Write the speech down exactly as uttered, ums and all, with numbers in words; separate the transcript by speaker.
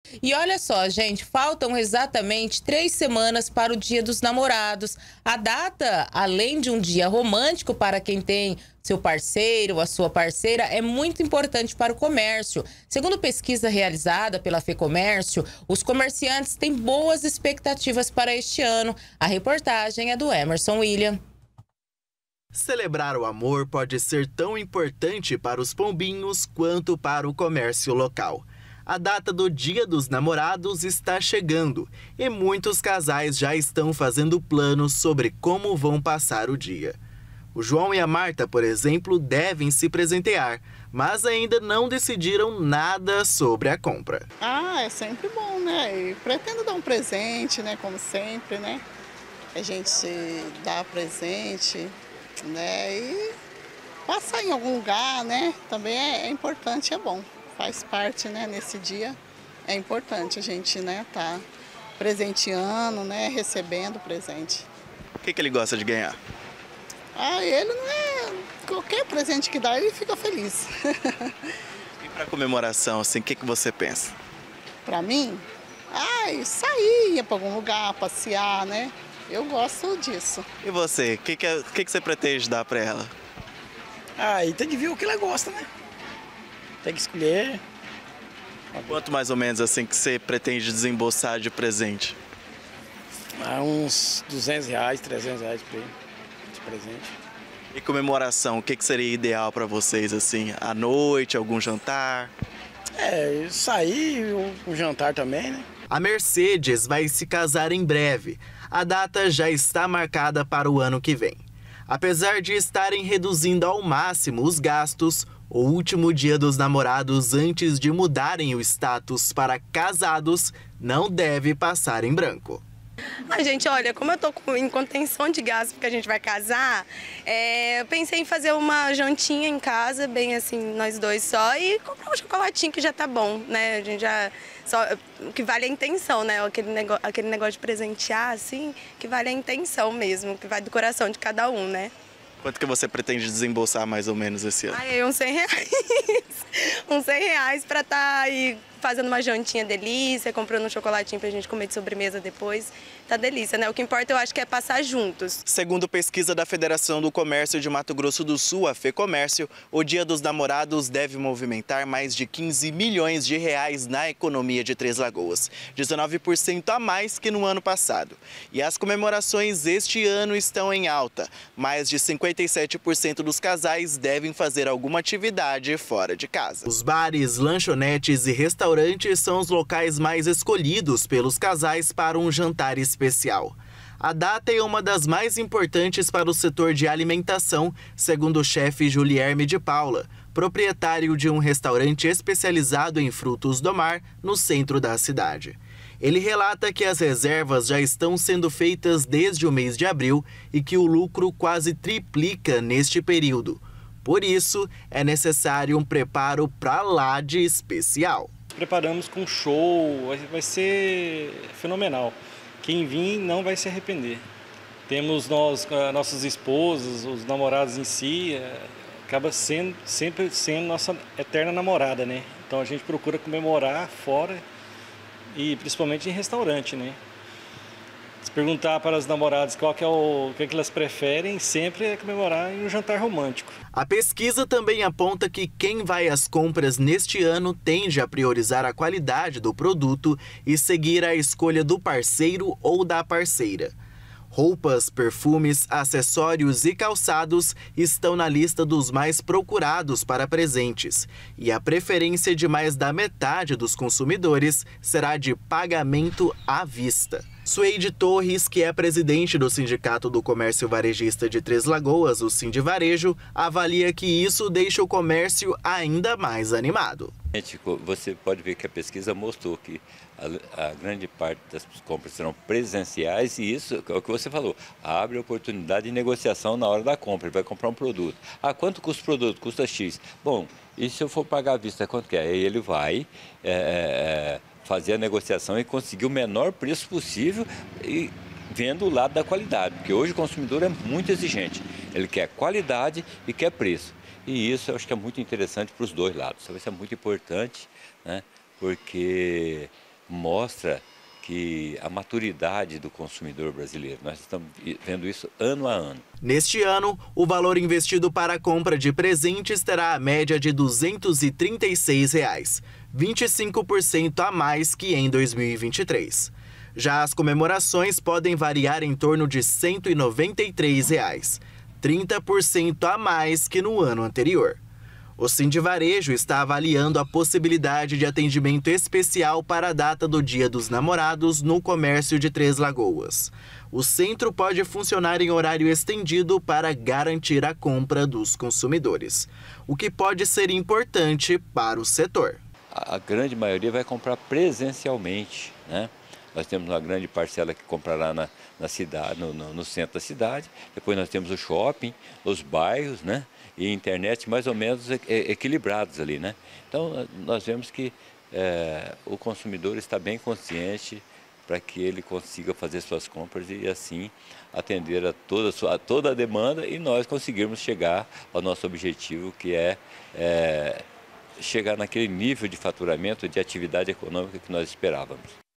Speaker 1: E olha só, gente, faltam exatamente três semanas para o Dia dos Namorados. A data, além de um dia romântico para quem tem seu parceiro ou a sua parceira, é muito importante para o comércio. Segundo pesquisa realizada pela FEComércio, os comerciantes têm boas expectativas para este ano. A reportagem é do Emerson William.
Speaker 2: Celebrar o amor pode ser tão importante para os pombinhos quanto para o comércio local. A data do Dia dos Namorados está chegando e muitos casais já estão fazendo planos sobre como vão passar o dia. O João e a Marta, por exemplo, devem se presentear, mas ainda não decidiram nada sobre a compra.
Speaker 3: Ah, é sempre bom, né? E pretendo dar um presente, né? Como sempre, né? A gente dá presente, né? E passar em algum lugar, né? Também é, é importante, é bom. Faz parte, né? Nesse dia é importante a gente, né? Tá presenteando, né? Recebendo presente.
Speaker 2: O que, que ele gosta de ganhar?
Speaker 3: Ah, ele não é... Qualquer presente que dá, ele fica feliz.
Speaker 2: E para comemoração, assim, o que, que você pensa?
Speaker 3: Para mim? Ai, sair, ir para algum lugar, passear, né? Eu gosto disso.
Speaker 2: E você? O que, que, é, que, que você pretende dar para ela?
Speaker 4: Ah, e tem que ver o que ela gosta, né? Tem que escolher.
Speaker 2: Quanto mais ou menos assim que você pretende desembolsar de presente?
Speaker 4: Ah, uns duzentos reais, trezentos reais por aí. Presente.
Speaker 2: E comemoração, o que, que seria ideal para vocês, assim, à noite, algum jantar?
Speaker 4: É, sair, um jantar também, né?
Speaker 2: A Mercedes vai se casar em breve. A data já está marcada para o ano que vem. Apesar de estarem reduzindo ao máximo os gastos, o último dia dos namorados antes de mudarem o status para casados não deve passar em branco.
Speaker 5: Ah, gente, olha, como eu tô com, em contenção de gasto porque a gente vai casar, é, eu pensei em fazer uma jantinha em casa, bem assim, nós dois só, e comprar um chocolatinho que já tá bom, né? A gente já... Só, o que vale a intenção, né? Aquele negócio, aquele negócio de presentear, assim, que vale a intenção mesmo, que vai do coração de cada um, né?
Speaker 2: Quanto que você pretende desembolsar mais ou menos esse ano?
Speaker 5: Aí, uns cem reais. uns cem reais pra estar aí fazendo uma jantinha delícia, comprando um chocolatinho pra gente comer de sobremesa depois. Tá delícia, né? O que importa eu acho que é passar juntos.
Speaker 2: Segundo pesquisa da Federação do Comércio de Mato Grosso do Sul, a FEComércio, o Dia dos Namorados deve movimentar mais de quinze milhões de reais na economia de Três Lagoas, dezenove por cento a mais que no ano passado. E as comemorações este ano estão em alta. Mais de cinquenta e sete por cento dos casais devem fazer alguma atividade fora de casa. Os bares, lanchonetes e restaurantes são os locais mais escolhidos pelos casais para um jantar especial. especial. A data é uma das mais importantes para o setor de alimentação, segundo o chefe Julierme de Paula, proprietário de um restaurante especializado em frutos do mar no centro da cidade. Ele relata que as reservas já estão sendo feitas desde o mês de abril e que o lucro quase triplica neste período. Por isso, é necessário um preparo para lá de especial.
Speaker 6: Preparamos com show, vai ser fenomenal. Quem vir não vai se arrepender. Temos nós, nossas esposas, os namorados em si, acaba sendo, sempre sendo nossa eterna namorada, né? Então a gente procura comemorar fora e principalmente em restaurante, né? Se perguntar para as namoradas qual que é o, o que, é que elas preferem, sempre é comemorar em um jantar romântico.
Speaker 2: A pesquisa também aponta que quem vai às compras neste ano tende a priorizar a qualidade do produto e seguir a escolha do parceiro ou da parceira. Roupas, perfumes, acessórios e calçados estão na lista dos mais procurados para presentes. E a preferência de mais da metade dos consumidores será de pagamento à vista. Suede Torres, que é presidente do Sindicato do Comércio Varejista de Três Lagoas, o Sindivarejo, avalia que isso deixa o comércio ainda mais animado.
Speaker 7: Você pode ver que a pesquisa mostrou que a, a grande parte das compras serão presenciais e isso é o que você falou, abre oportunidade de negociação na hora da compra, ele vai comprar um produto. Ah, quanto custa o produto? Custa X. Bom, e se eu for pagar à vista, quanto que é? Aí ele vai é, fazer a negociação e conseguir o menor preço possível e vendo o lado da qualidade, porque hoje o consumidor é muito exigente, ele quer qualidade e quer preço. E isso eu acho que é muito interessante para os dois lados, isso vai ser muito importante, né? Porque mostra que a maturidade do consumidor brasileiro. Nós estamos vendo isso ano a ano.
Speaker 2: Neste ano, o valor investido para a compra de presentes terá a média de duzentos e trinta e seis reais, vinte e cinco por cento a mais que em dois mil e vinte e três. Já as comemorações podem variar em torno de cento e noventa e três reais, trinta por cento a mais que no ano anterior. O Sindivarejo está avaliando a possibilidade de atendimento especial para a data do Dia dos Namorados no comércio de Três Lagoas. O centro pode funcionar em horário estendido para garantir a compra dos consumidores, o que pode ser importante para o setor.
Speaker 7: A grande maioria vai comprar presencialmente, né? Nós temos uma grande parcela que comprará na, na cidade, no, no, no centro da cidade. Depois nós temos o shopping, os bairros, né? E a internet mais ou menos equilibrados ali, né? Então nós vemos que é, o consumidor está bem consciente para que ele consiga fazer suas compras e assim atender a toda a, sua, a toda a demanda e nós conseguirmos chegar ao nosso objetivo, que é, é chegar naquele nível de faturamento, de atividade econômica que nós esperávamos.